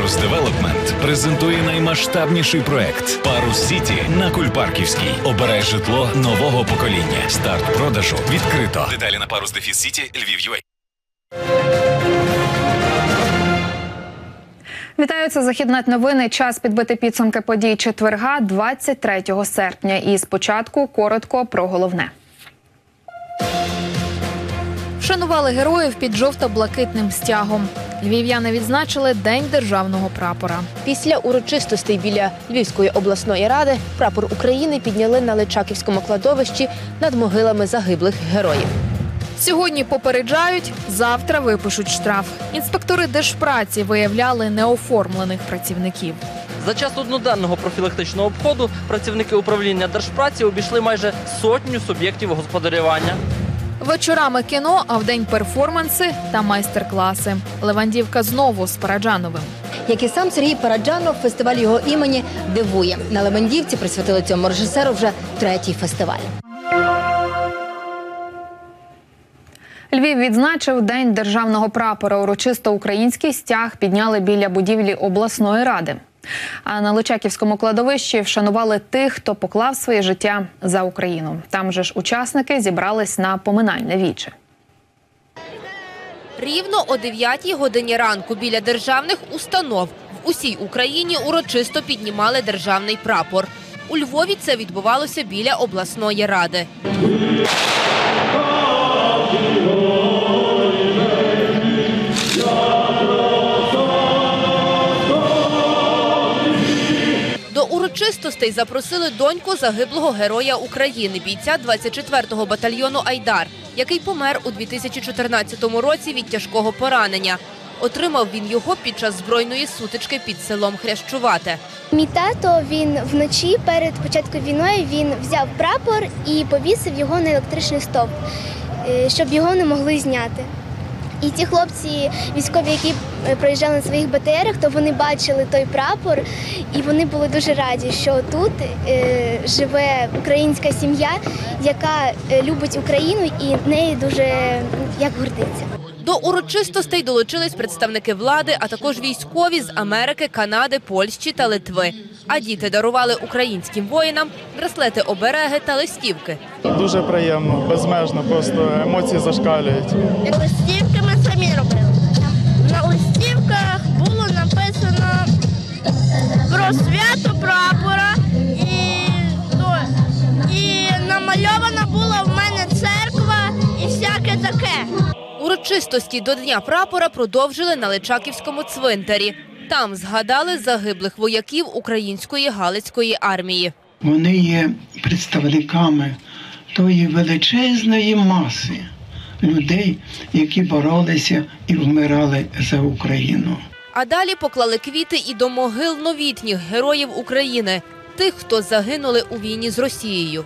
Парус Девелопмент презентує наймасштабніший проект «Парус Сіті» на Кульпарківській. Обирай житло нового покоління. Старт продажу відкрито. Деталі на Parus-City, Lviv.ua. Вітаю, це «Західнет новини». Час підбити підсумки подій четверга, 23 серпня. І спочатку коротко про головне. Вшанували героїв під жовто-блакитним стягом. Львів'яни відзначили День державного прапора. Після урочистостей біля Львівської обласної ради прапор України підняли на Личаківському кладовищі над могилами загиблих героїв. Сьогодні попереджають, завтра випишуть штраф. Інспектори Держпраці виявляли неоформлених працівників. За час одноденного профілактичного обходу працівники управління Держпраці обійшли майже 100 суб'єктів господарювання. Вечорами кіно, а вдень перформанси та майстер-класи. Левандівка знову з Параджановим. Як і сам Сергій Параджанов, фестиваль його імені дивує. На Левандівці присвятили цьому режисеру вже 3-й фестиваль. Львів відзначив День державного прапора. Урочисто український стяг підняли біля будівлі обласної ради. А на Личаківському кладовищі вшанували тих, хто поклав своє життя за Україну. Там же ж учасники зібрались на поминальне віче. Рівно о 9-й годині ранку біля державних установ в усій Україні урочисто піднімали державний прапор. У Львові це відбувалося біля обласної ради. До урочистостей запросили доньку загиблого героя України, бійця 24-го батальйону «Айдар», який помер у 2014 році від тяжкого поранення. Отримав він його під час збройної сутички під селом Хрящувате. Мій тато, він вночі перед початком війни, він взяв прапор і повісив його на електричний стовп, щоб його не могли зняти. І ті хлопці військові, які проїжджали на своїх БТРах, то вони бачили той прапор, і вони були дуже раді, що тут живе українська сім'я, яка любить Україну і нею дуже гордиться. До урочистостей долучились представники влади, а також військові з Америки, Канади, Польщі та Литви. А діти дарували українським воїнам браслети-обереги та листівки. Дуже приємно, безмежно, просто емоції зашкалюють. Листівки ми самі робили. На листівках було написано про свято прапора і намальована була в мене церква і всяке таке. Урочистості до Дня прапора продовжили на Личаківському цвинтарі. Там згадали загиблих вояків української Галицької армії. Вони є представниками тої величезної маси людей, які боролися і вмирали за Україну. А далі поклали квіти і до могил новітніх героїв України, тих, хто загинули у війні з Росією.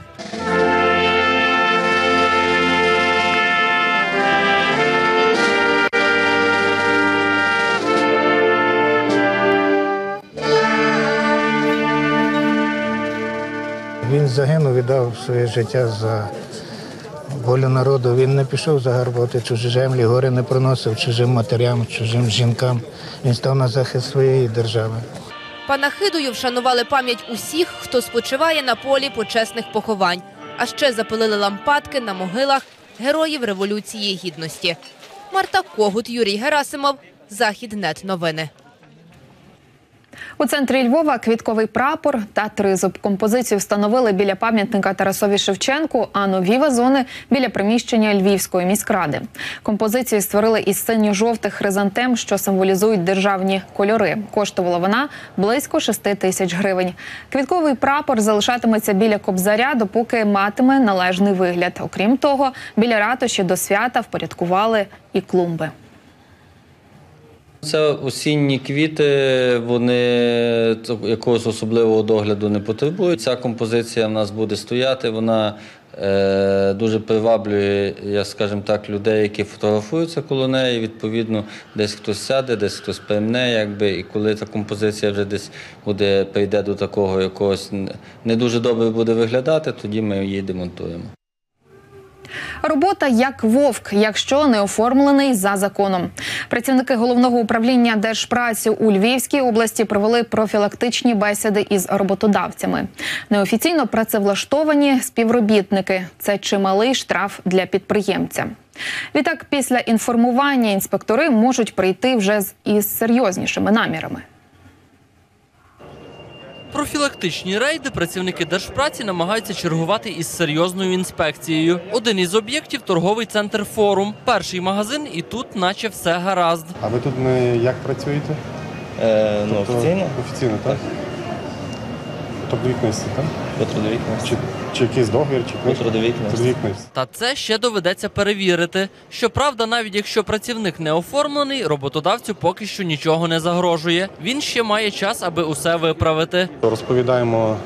Він загинув, віддав своє життя за волю народу. Він не пішов загарбувати чужі землі, гори не проносив чужим матерям, чужим жінкам. Він став на захист своєї держави. Панахидою вшанували пам'ять усіх, хто спочиває на полі почесних поховань. А ще запалили лампадки на могилах героїв Революції Гідності. Марта Когут, Юрій Герасимов, «Західнет новини». У центрі Львова квітковий прапор та тризуб. Композицію встановили біля пам'ятника Тарасові Шевченку, а нові вазони – біля приміщення Львівської міськради. Композицію створили із синьо-жовтих хризантем, що символізують державні кольори. Коштувала вона близько 6 тисяч гривень. Квітковий прапор залишатиметься біля Кобзаря, допоки матиме належний вигляд. Окрім того, біля ратуші до свята впорядкували і клумби. Це осінні квіти, вони якогось особливого догляду не потребують. Ця композиція в нас буде стояти, вона дуже приваблює, скажімо так, людей, які фотографуються коло неї. Відповідно, десь хтось сяде, десь хтось прийме, і коли ця композиція вже десь прийде до такого якогось не дуже добре буде виглядати, тоді ми її демонтуємо. Робота як вовк, якщо не оформлений за законом. Працівники Головного управління Держпраці у Львівській області провели профілактичні бесіди із роботодавцями. Неофіційно працевлаштовані співробітники – це чималий штраф для підприємця. Відтак, після інформування інспектори можуть прийти вже із серйознішими намірами. Профілактичні рейди працівники Держпраці намагаються чергувати із серйозною інспекцією. Один із об'єктів – торговий центр «Форум». Перший магазин, і тут наче все гаразд. А ви тут як працюєте? Офіційно. Офіційно, так? Трудовій книжці, так? По трудовій книжці. Чи якийсь договір, чи по трудовій книжці. Та це ще доведеться перевірити. Щоправда, навіть якщо працівник не оформлений, роботодавцю поки що нічого не загрожує. Він ще має час, аби усе виправити. Розповідаємо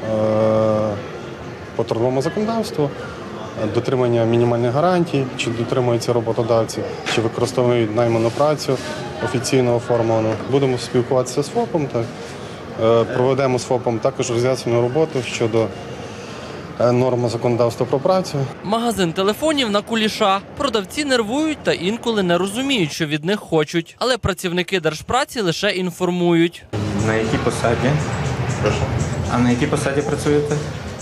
по трудовому законодавству, дотримання мінімальних гарантій, чи дотримуються роботодавці, чи використовують найману працю офіційно оформлену. Будемо спілкуватися з ФОПом, так. Проведемо з ФОПом також роз'яснювальну роботу щодо норм законодавства про працю. Магазин телефонів на Куліша. Продавці нервують та інколи не розуміють, що від них хочуть. Але працівники Держпраці лише інформують. На якій посаді? Прошу. А на якій посаді працюєте?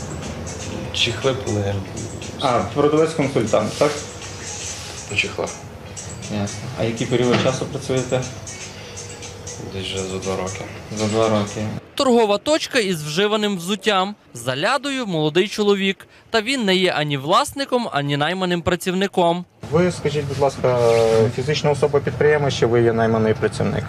Чехли плануємо. Продавець-консультант, так? По чехлах. Ясно. А який період часу працюєте? Десь вже за 2 роки. За 2 роки. Торгова точка із вживаним взуттям. За лядою молодий чоловік. Та він не є ані власником, ані найманим працівником. Ви, скажіть, будь ласка, фізична особа-підприємець, чи ви є найманий працівник?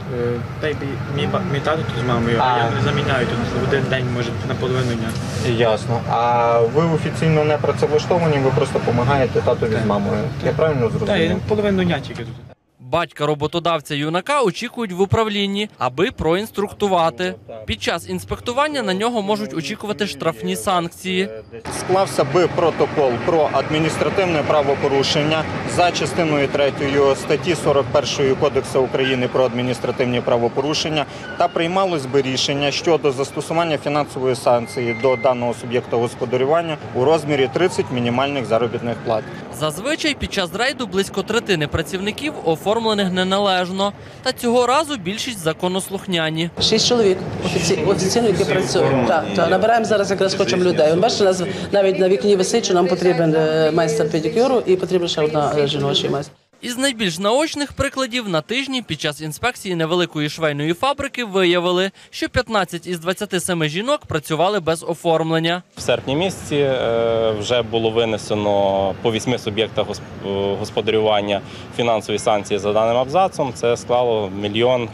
Мій тато тут з мамою, а я не заміняю тут в один день, може, на половину дня. Ясно. А ви офіційно не працевлаштовані, ви просто допомагаєте татові з мамою. Я правильно зрозумів? Так, половину дня тільки тут. Батька роботодавця юнака очікують в управлінні, аби проінструктувати. Під час інспектування на нього можуть очікувати штрафні санкції. Склався би протокол про адміністративне правопорушення за частиною 3 статті 41 Кодексу України про адміністративні правопорушення та приймалось би рішення щодо застосування фінансової санкції до даного суб'єкта господарювання у розмірі 30 мінімальних заробітних плат. Зазвичай під час рейду близько третини працівників оформлених неналежно. Та цього разу більшість законослухняні. 6 чоловік офіційно, які працюють. Так, набираємо зараз, якраз хочемо людей. Бачите, у нас навіть на вікні висить, що нам потрібен майстер педикюру і потрібна ще одна жіночий майстер. Із найбільш наочних прикладів на тижні під час інспекції невеликої швейної фабрики виявили, що 15 із 27 жінок працювали без оформлення. В серпні місяці вже було винесено по 8 суб'єктах господарювання фінансові санкції за даним абзацом. Це склало 1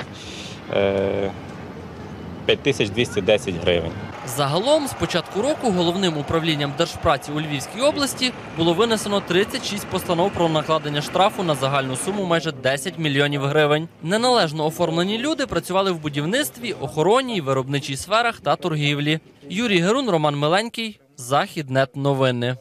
5210 гривень. Загалом, з початку року Головним управлінням Держпраці у Львівській області було винесено 36 постанов про накладення штрафу на загальну суму майже 10 мільйонів гривень. Неналежно оформлені люди працювали в будівництві, охороні, виробничій сферах та торгівлі. Юрій Герун, Роман Миленький, Західнет новини.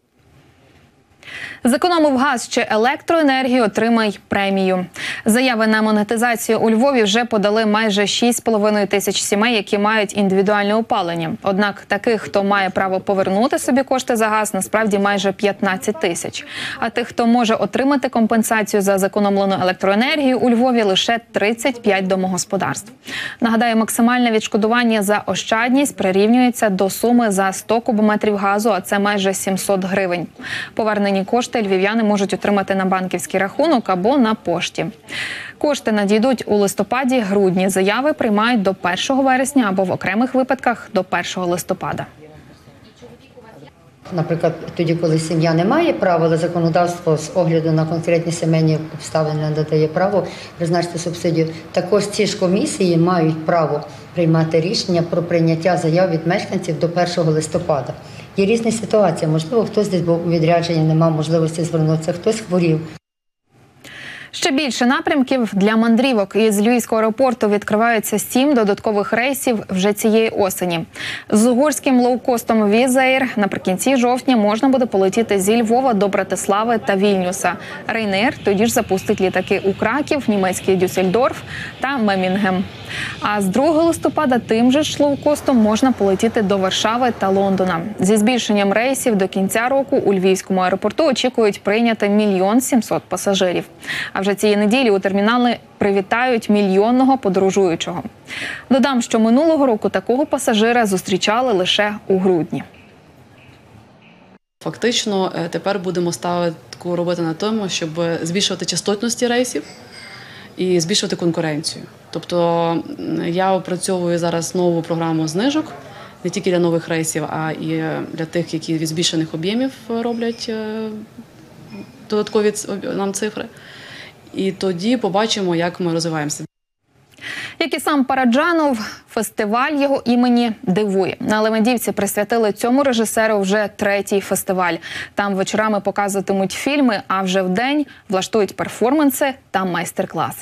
Зекономив газ чи електроенергію – отримай премію. Заяви на монетизацію у Львові вже подали майже 6,5 тисяч сімей, які мають індивідуальне опалення. Однак таких, хто має право повернути собі кошти за газ, насправді майже 15 тисяч. А тих, хто може отримати компенсацію за зекономлену електроенергію, у Львові лише 35 домогосподарств. Нагадаю, максимальне відшкодування за ощадність прирівнюється до суми за 100 кубометрів газу, а це майже 700 гривень. Повернені кошти львів'яни можуть отримати на банківський рахунок або на пошті. Кошти надійдуть у листопаді-грудні. Заяви приймають до 1 вересня або в окремих випадках до 1 листопада. Наприклад, тоді, коли сім'я не має права, але законодавство з огляду на конкретні сімейні обставини надає право призначити субсидію, також ці ж комісії мають право приймати рішення про прийняття заяв від мешканців до 1 листопада. Є різні ситуації. Можливо, хтось десь був у відрядженні, не мав можливості звернутися, хтось хворів. Ще більше напрямків для мандрівок. Із Львівського аеропорту відкриваються 7 додаткових рейсів вже цієї осені. З угорським лоукостом Візаєр наприкінці жовтня можна буде полетіти зі Львова до Братислави та Вільнюса. Ryanair тоді ж запустить літаки у Краків, німецький Дюссельдорф та Мемінгем. А з 2 листопада тим же ж лоукостом можна полетіти до Варшави та Лондона. Зі збільшенням рейсів до кінця року у Львівському аеропорту очікують прийняти 1 700 000 пасажирів. А вже цієї неділі у термінали привітають мільйонного подорожуючого. Додам, що минулого року такого пасажира зустрічали лише у грудні. Фактично, тепер будемо ставити таку роботу на тому, щоб збільшувати частотності рейсів і збільшувати конкуренцію. Тобто я опрацьовую зараз нову програму знижок, не тільки для нових рейсів, а і для тих, які від збільшених об'ємів роблять додаткові нам цифри. І тоді побачимо, як ми розвиваємося. Як і сам Параджанов, фестиваль його імені дивує. На Левандівці присвятили цьому режисеру вже 3-й фестиваль. Там вечорами показуватимуть фільми, а вже вдень влаштують перформанси та майстер-класи.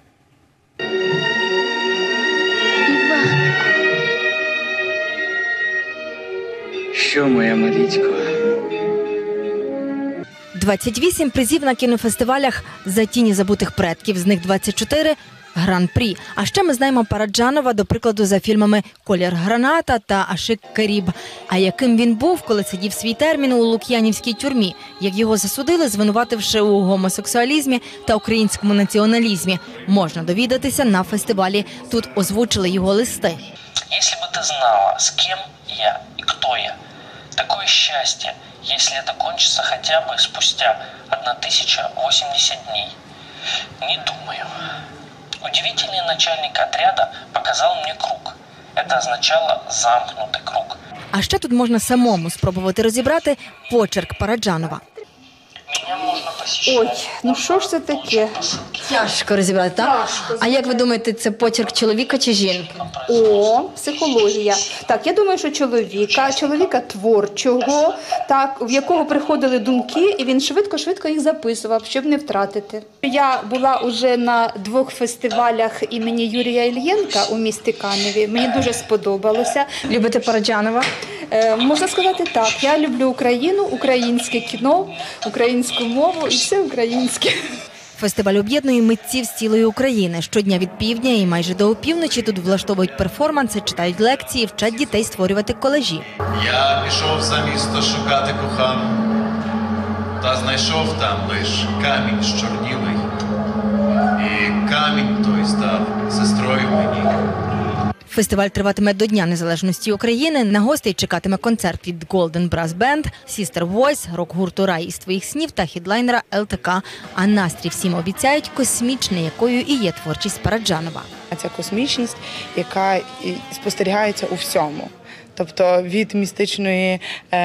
Що, моя Марічко? 28 призів на кінофестивалях «За тіні забутих предків», з них 24 – Гран-прі. А ще ми знаємо Параджанова, до прикладу, за фільмами «Колір граната» та «Ашик Каріб». А яким він був, коли сидів свій термін у Лук'янівській тюрмі, як його засудили, звинувативши у гомосексуалізмі та українському націоналізмі, можна довідатися на фестивалі. Тут озвучили його листи. Якщо б ти знала, з ким я і хто я, такое счастье, если это кончится хотя бы спустя 1080 дней. Не думаю. Удивительный начальник отряда показал мне круг. Это означало замкнутый круг. А ще тут можна самому спробувати розібрати почерк Параджанова. Ой, ну що ж це таке? Тяжко розібрати, так? А як ви думаєте, це почерк чоловіка чи жінки? О, психологія. Так, я думаю, що чоловіка творчого, так, в якого приходили думки, і він швидко-швидко їх записував, щоб не втратити. Я була уже на 2 фестивалях імені Юрія Ільєнка у місті Каневі. Мені дуже сподобалося. Любите Параджанова? Можна сказати так. Я люблю Україну, українське кіно, українську мову і все українське. Фестиваль об'єднує митців з цілої України. Щодня від півдня і майже до опівночі тут влаштовують перформанси, читають лекції, вчать дітей створювати колажі. Я пішов за місто шукати кохану, та знайшов там лиш камінь щорнілий. І камінь той став сестрою мені. Фестиваль триватиме до Дня Незалежності України. На гостей чекатиме концерт від Golden Brass Band, Sister Voice, рок-гурту «Рай із твоїх снів» та хедлайнера ЛТК. А настрій всім обіцяють космічний, якою і є творчість Параджанова. Це космічність, яка спостерігається у всьому. Тобто від містичної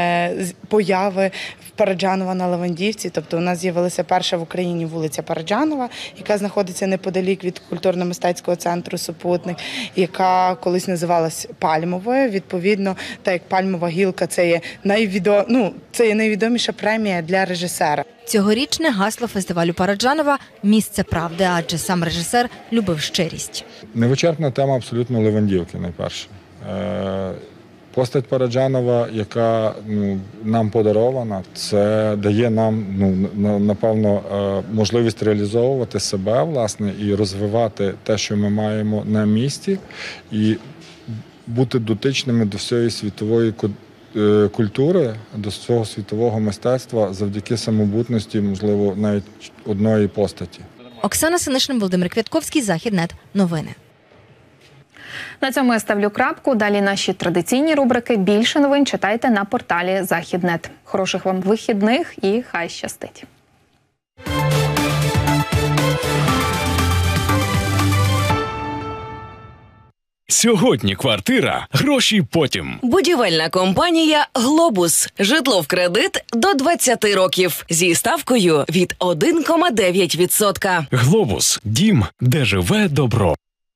появи Параджанова на Левандівці. Тобто у нас з'явилася перша в Україні вулиця Параджанова, яка знаходиться неподалік від культурно-мистецького центру «Супутник», яка колись називалась Пальмовою. Відповідно, так як Пальмова гілка – це є найвідоміша премія для режисера. Цьогорічне гасло фестивалю Параджанова – «Місце правди», адже сам режисер любив щирість. Невичерпна тема абсолютно Левандівки, найперше. Постать Параджанова, яка нам подарована, це дає нам, напевно, можливість реалізовувати себе, власне, і розвивати те, що ми маємо на місці, і бути дотичними до всієї світової культури, до всього світового мистецтва завдяки самобутності, можливо, навіть одної постаті. Оксана Синишин, Володимир Квятковський, Західнет. Новини. На цьому я ставлю крапку. Далі наші традиційні рубрики. Більше новин читайте на порталі Західнет. Хороших вам вихідних і хай щастить. Сьогодні квартира, гроші потім. Будівельна компанія «Глобус». Житло в кредит до 20 років. Зі ставкою від 1,9%. «Глобус» – дім, де живе добро.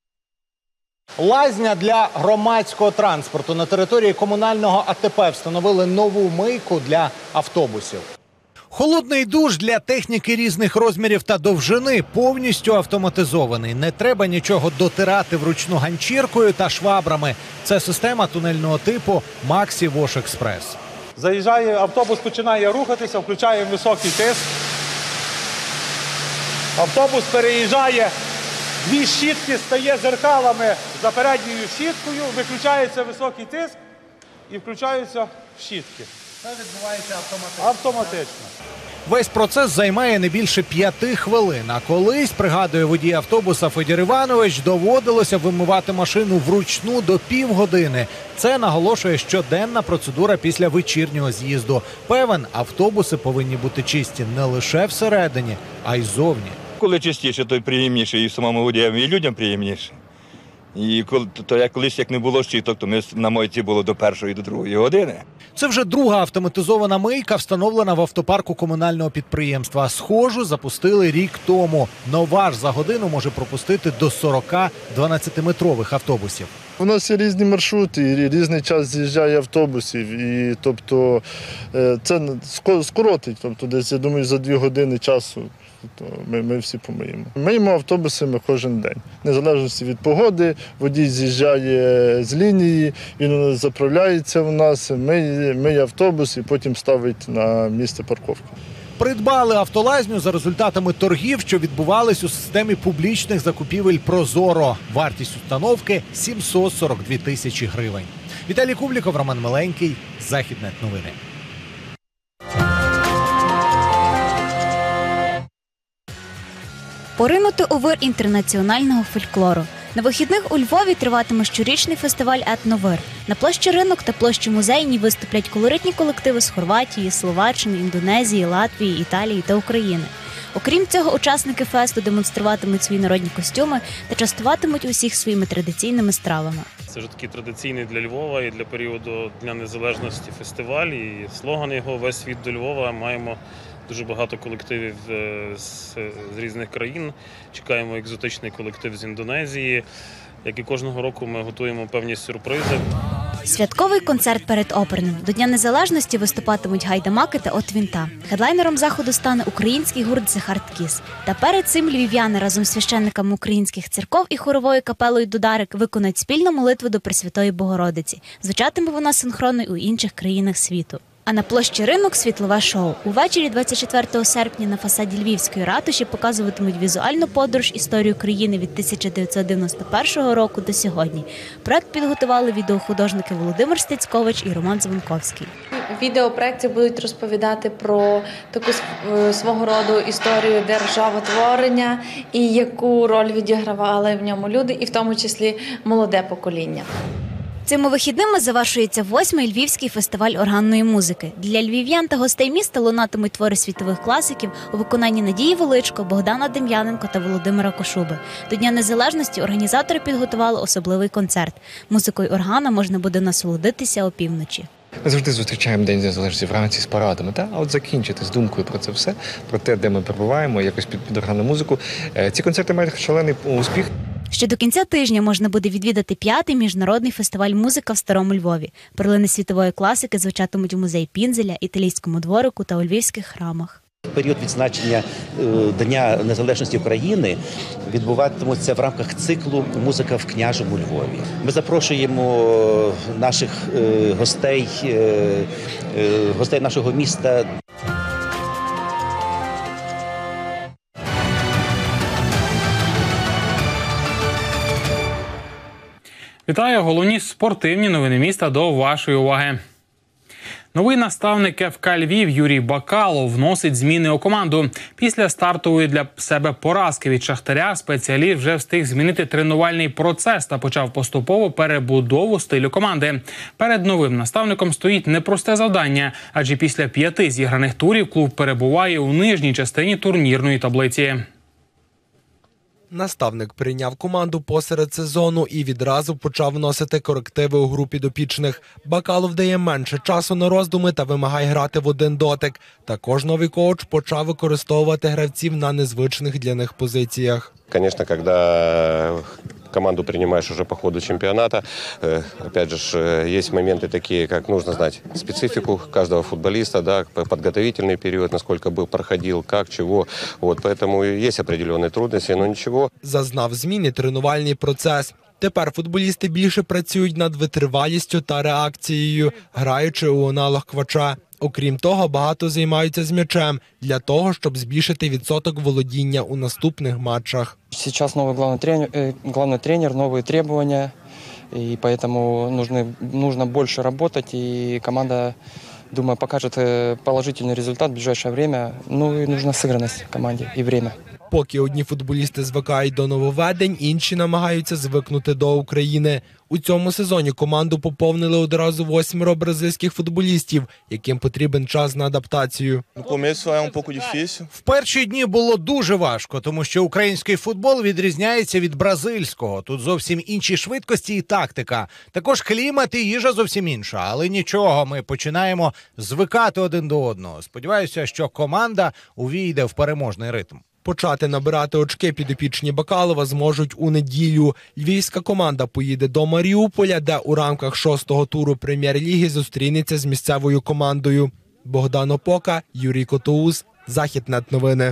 Лазня для громадського транспорту. На території комунального АТП встановили нову мийку для автобусів. Холодний душ для техніки різних розмірів та довжини повністю автоматизований. Не треба нічого дотирати вручну ганчіркою та швабрами. Це система тунельного типу Maxi Wash Express. Заїжджає, автобус починає рухатися, включає високий тиск. Автобус переїжджає, дві щітки стає зеркалами за передньою щіткою, виключається високий тиск і включаються щітки. Це відбувається автоматично. Весь процес займає не більше 5 хвилин. А колись, пригадує водій автобуса Федір Іванович, доводилося вимивати машину вручну до півгодини. Це наголошує щоденна процедура після вечірнього з'їзду. Певен, автобуси повинні бути чисті не лише всередині, а й зовні. Коли чистіше, то й приємніше, і самому водіям, і людям приємніше. І колись, як не було щиток, то ми на мойці було до 1-ї, до 2-ї години. Це вже друга автоматизована мийка, встановлена в автопарку комунального підприємства. Схожу запустили рік тому. Нова ж за годину може пропустити до 40 12-метрових автобусів. У нас є різні маршрути, і різний час з'їжджає автобусів. І, тобто, це скоротить. Тобто, десь, я думаю, за 2 години часу ми всі помиємо. Миємо автобуси ми кожен день. Незалежно від погоди, водій з'їжджає з лінії, він заправляється у нас, миє автобус і потім ставить на місце парковки. Придбали автолазню за результатами торгів, що відбувались у системі публічних закупівель «Прозоро». Вартість установки – 742 тисячі гривень. Віталій Кубліков, Роман Миленький, Західне новини. Поринути у вир інтернаціонального фольклору. На вихідних у Львові триватиме щорічний фестиваль «Етновир». На площі Ринок та площі Музейній виступлять колоритні колективи з Хорватії, Словаччини, Індонезії, Латвії, Італії та України. Окрім цього, учасники фесту демонструватимуть свої народні костюми та частуватимуть усіх своїми традиційними стравами. Це вже такий традиційний для Львова і для періоду Дня Незалежності фестиваль. І слоган його «Весь світ до Львова». Маємо дуже багато колективів з різних країн. Чекаємо екзотичний колектив з Індонезії. Як і кожного року, ми готуємо певні сюрпризи. Святковий концерт перед оперним. До Дня Незалежності виступатимуть гайдамаки та Отвінта. Хедлайнером заходу стане український гурт «The Hard Kiss». Та перед цим львів'яни разом з священниками українських церков і хоровою капелою «Дударик» виконають спільну молитву до Пресвятої Богородиці. Звучатиме вона синхронно й у інших країнах світу. А на площі Ринок – світлове шоу. Увечері 24 серпня на фасаді Львівської ратуші показуватимуть візуальну подорож історію країни від 1991 року до сьогодні. Проект підготували відеохудожники Володимир Стецькович і Роман Звонковський. В відеопроекті будуть розповідати про таку свого роду історію державотворення і яку роль відігравали в ньому люди, і в тому числі молоде покоління. Цими вихідними завершується 8-й Львівський фестиваль органної музики. Для львів'ян та гостей міста лунатимуть твори світових класиків у виконанні Надії Величко, Богдана Дем'яненко та Володимира Кошуби. До Дня Незалежності організатори підготували особливий концерт. Музикою органа можна буде насолодитися опівночі. Ми завжди зустрічаємо День Незалежності вранці з парадами, а от закінчити з думкою про це все, про те, де ми перебуваємо, якось під органну музику. Ці концерти мають шалений успіх. Ще до кінця тижня можна буде відвідати 5-й міжнародний фестиваль «Музика» в Старому Львові. Перлини світової класики звучатимуть у музеї Пінзеля, Італійському дворику та у львівських храмах. В період відзначення Дня Незалежності України відбуватиметься в рамках циклу «Музика в княжому Львові». Ми запрошуємо наших гостей нашого міста. Вітаю! Головні спортивні новини міста до вашої уваги. Новий наставник ФК Львів Юрій Бакалов вносить зміни у команду. Після стартової для себе поразки від Шахтаря спеціаліст вже встиг змінити тренувальний процес та почав поступово перебудову стилю команди. Перед новим наставником стоїть непросте завдання, адже після 5 зіграних турів клуб перебуває у нижній частині турнірної таблиці. Наставник прийняв команду посеред сезону і відразу почав вносити корективи у групі підопічних. Бакалов дає менше часу на роздуми та вимагає грати в один дотик. Також новий коуч почав використовувати гравців на незвичних для них позиціях. Конечно, когда команду принимаешь уже по ходу чемпионата. Опять же, есть моменты такие, как нужно знать специфику каждого футболиста, да, подготовительный период, насколько был проходил, как, чего. Вот, поэтому есть определенные трудности, но ничего. Зазнав зміни тренувальний процес. Тепер футболісти більше працюють над витривалістю та реакцією, граючи у аналог квача. Окрім того, багато займаються з м'ячем для того, щоб збільшити відсоток володіння у наступних матчах. Сейчас новый главный тренер, новые требования, и поэтому нужно больше работать, и команда, думаю, покажет положительный результат в ближайшее время. Ну и нужна сыгранность команде и время. Поки одні футболісти звикають до нововведень, інші намагаються звикнути до України. У цьому сезоні команду поповнили одразу 8 бразильських футболістів, яким потрібен час на адаптацію. В перші дні було дуже важко, тому що український футбол відрізняється від бразильського. Тут зовсім інші швидкості і тактика. Також клімат і їжа зовсім інша. Але нічого, ми починаємо звикати один до одного. Сподіваюся, що команда увійде в переможний ритм. Почати набирати очки підопічні Бакалова зможуть у неділю. Львівська команда поїде до Маріуполя, де у рамках 6-го туру прем'єр-ліги зустрінеться з місцевою командою. Богдан Опока, Юрій Котоус, Західнет новини.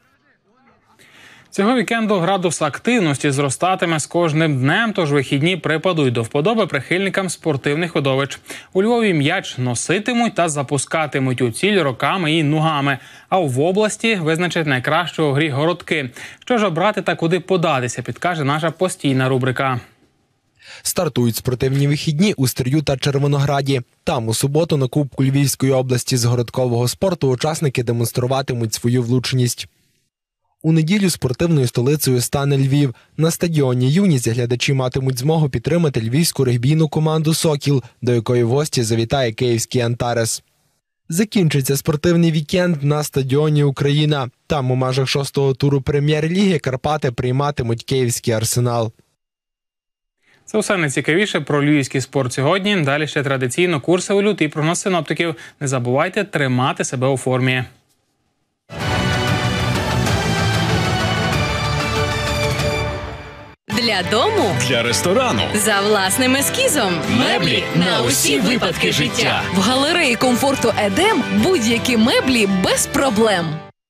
Цього вікенду градус активності зростатиме з кожним днем, тож вихідні припадуть до вподоби прихильникам спортивних видовищ. У Львові м'яч носитимуть та запускатимуть у ціль руками і ногами. А в області визначать найкращу у грі городки. Що ж обрати та куди податися, підкаже наша постійна рубрика. Стартують спортивні вихідні у Стрию та Червонограді. Там у суботу на Кубку Львівської області з городкового спорту учасники демонструватимуть свою влучність. У неділю спортивною столицею стане Львів. На стадіоні «Юність» глядачі матимуть змогу підтримати львівську регбійну команду «Сокіл», до якої в гості завітає київський «Антарес». Закінчиться спортивний вікенд на стадіоні «Україна». Там у межах 6-го туру прем'єр-ліги Карпати прийматимуть київський «Арсенал». Це все найцікавіше про львівський спорт сьогодні. Далі ще традиційно курси валют і прогноз синоптиків. Не забувайте тримати себе у формі. Для дому, для ресторану, за власним ескізом. Меблі на усі випадки життя. В галереї комфорту «Едем» будь-які меблі без проблем.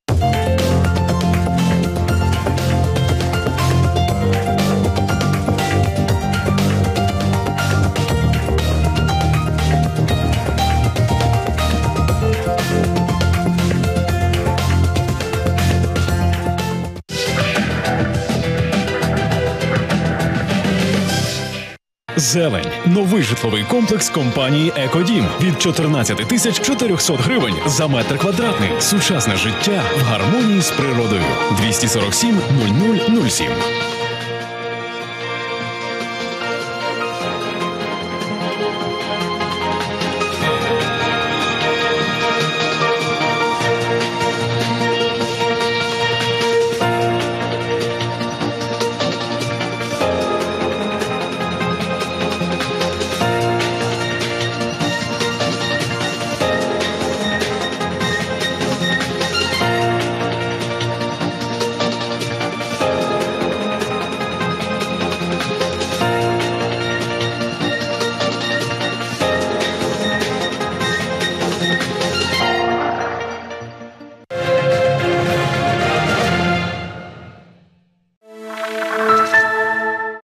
Зелень. Новий житловий комплекс компанії «Екодім» від 14 тисяч 400 гривень за метр квадратний. Сучасне життя в гармонії з природою. 247 0007.